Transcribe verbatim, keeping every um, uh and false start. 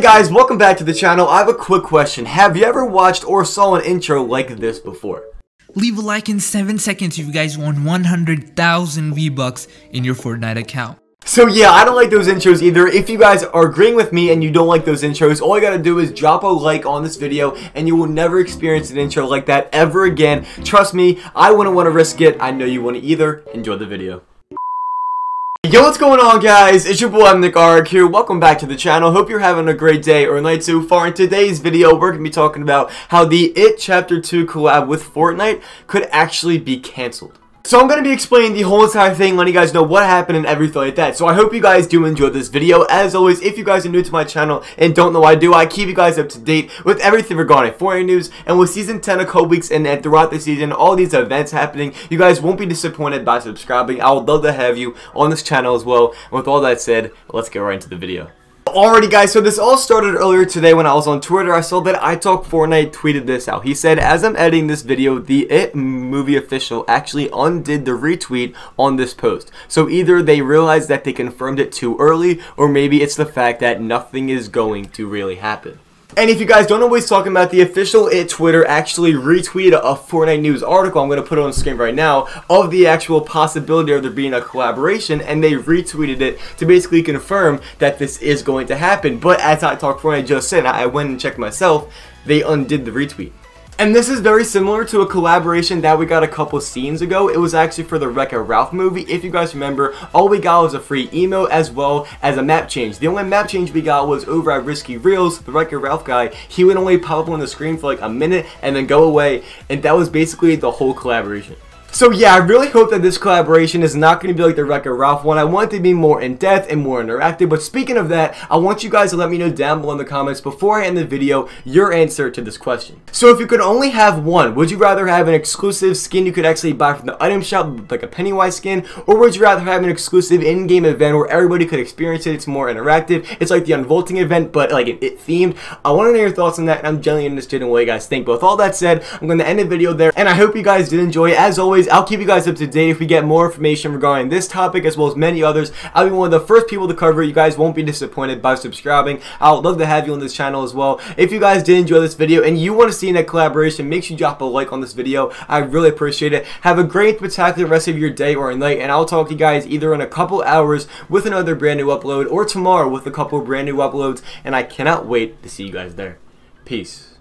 guys, welcome back to the channel. I have a quick question. Have you ever watched or saw an intro like this before? Leave a like in seven seconds if you guys won one hundred thousand V-Bucks in your Fortnite account. So yeah, I don't like those intros either. If you guys are agreeing with me and you don't like those intros, all you gotta do is drop a like on this video and you will never experience an intro like that ever again. Trust me, I wouldn't want to risk it. I know you wouldn't either. Enjoy the video. Yo, what's going on, guys? It's your boy MNickArg here. Welcome back to the channel. Hope you're having a great day or night so far. In today's video, we're going to be talking about how the It Chapter two collab with Fortnite could actually be cancelled. So I'm going to be explaining the whole entire thing, letting you guys know what happened and everything like that. So I hope you guys do enjoy this video. As always, if you guys are new to my channel and don't know what I do, I keep you guys up to date with everything regarding Fortnite news. And with Season ten a couple weeks in and throughout the season, all these events happening, you guys won't be disappointed by subscribing. I would love to have you on this channel as well. And with all that said, let's get right into the video. Alrighty guys, so this all started earlier today when I was on Twitter. I saw that iTalkFortnite tweeted this out. He said, as I'm editing this video, the It movie official actually undid the retweet on this post. So either they realized that they confirmed it too early, or maybe it's the fact that nothing is going to really happen. And if you guys don't know what he's talking about, the official It Twitter actually retweeted a Fortnite news article, I'm going to put it on the screen right now, of the actual possibility of there being a collaboration, and they retweeted it to basically confirm that this is going to happen. But as iTalkFortnite just said, I went and checked myself, they undid the retweet. And this is very similar to a collaboration that we got a couple scenes ago. It was actually for the Wreck-It Ralph movie. If you guys remember, all we got was a free emote as well as a map change. The only map change we got was over at Risky Reels, the Wreck-It Ralph guy. He would only pop up on the screen for like a minute and then go away. And that was basically the whole collaboration. So yeah, I really hope that this collaboration is not going to be like the Wreck-It Ralph one. I want it to be more in-depth and more interactive. But speaking of that, I want you guys to let me know down below in the comments before I end the video your answer to this question. So if you could only have one, would you rather have an exclusive skin you could actually buy from the item shop, like a Pennywise skin, or would you rather have an exclusive in-game event where everybody could experience it? It's more interactive. It's like the Unvaulting event, but like it, it themed. I want to know your thoughts on that, and I'm genuinely interested in what you guys think. But with all that said, I'm going to end the video there, and I hope you guys did enjoy. As always, I'll keep you guys up to date if we get more information regarding this topic as well as many others. I'll be one of the first people to cover it. You guys won't be disappointed by subscribing. I would love to have you on this channel as well. If you guys did enjoy this video and you want to see that collaboration, make sure you drop a like on this video. I really appreciate it. Have a great, spectacular rest of your day or night, and I'll talk to you guys either in a couple hours with another brand new upload or tomorrow with a couple brand new uploads, and I cannot wait to see you guys there. Peace.